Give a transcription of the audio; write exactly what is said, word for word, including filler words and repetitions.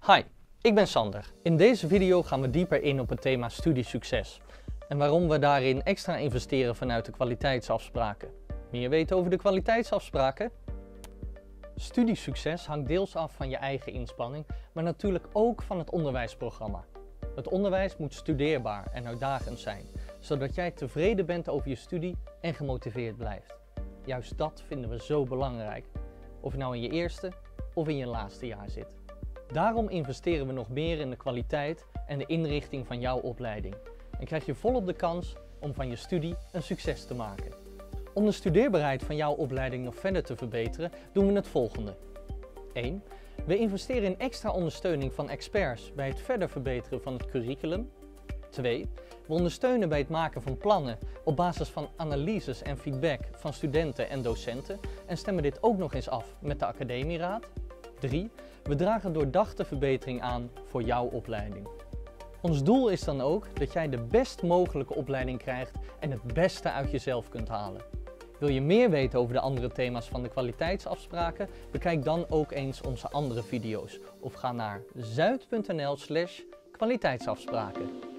Hi, ik ben Sander. In deze video gaan we dieper in op het thema studiesucces en waarom we daarin extra investeren vanuit de kwaliteitsafspraken. Meer weten over de kwaliteitsafspraken? Studiesucces hangt deels af van je eigen inspanning, maar natuurlijk ook van het onderwijsprogramma. Het onderwijs moet studeerbaar en uitdagend zijn, zodat jij tevreden bent over je studie en gemotiveerd blijft. Juist dat vinden we zo belangrijk, of je nou in je eerste of in je laatste jaar zit. Daarom investeren we nog meer in de kwaliteit en de inrichting van jouw opleiding. En krijg je volop de kans om van je studie een succes te maken. Om de studeerbaarheid van jouw opleiding nog verder te verbeteren, doen we het volgende. één. We investeren in extra ondersteuning van experts bij het verder verbeteren van het curriculum. twee. We ondersteunen bij het maken van plannen op basis van analyses en feedback van studenten en docenten en stemmen dit ook nog eens af met de academieraad. drie. We dragen doordachte verbetering aan voor jouw opleiding. Ons doel is dan ook dat jij de best mogelijke opleiding krijgt en het beste uit jezelf kunt halen. Wil je meer weten over de andere thema's van de kwaliteitsafspraken? Bekijk dan ook eens onze andere video's of ga naar zuid punt n l slash kwaliteitsafspraken.